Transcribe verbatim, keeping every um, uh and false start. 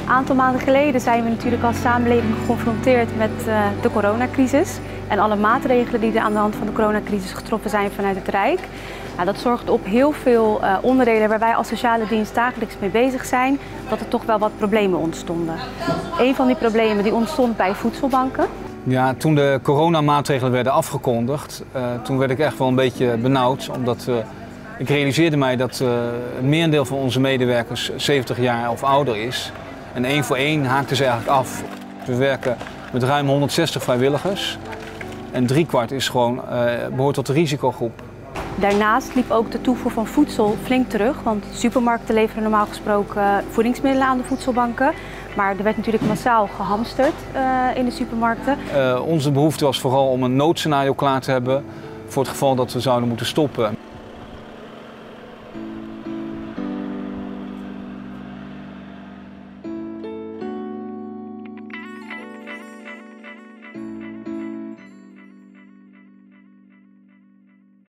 Een aantal maanden geleden zijn we natuurlijk als samenleving geconfronteerd met uh, de coronacrisis en alle maatregelen die er aan de hand van de coronacrisis getroffen zijn vanuit het Rijk. Nou, dat zorgt op heel veel uh, onderdelen waar wij als sociale dienst dagelijks mee bezig zijn, dat er toch wel wat problemen ontstonden. Een van die problemen die ontstond bij voedselbanken. Ja, toen de coronamaatregelen werden afgekondigd, uh, toen werd ik echt wel een beetje benauwd, omdat uh, ik realiseerde mij dat uh, een merendeel van onze medewerkers zeventig jaar of ouder is. En één voor één haakten ze eigenlijk af. We werken met ruim honderdzestig vrijwilligers en driekwart is gewoon, uh, behoort tot de risicogroep. Daarnaast liep ook de toevoer van voedsel flink terug, want supermarkten leveren normaal gesproken voedingsmiddelen aan de voedselbanken. Maar er werd natuurlijk massaal gehamsterd uh, in de supermarkten. Uh, onze behoefte was vooral om een noodscenario klaar te hebben voor het geval dat we zouden moeten stoppen.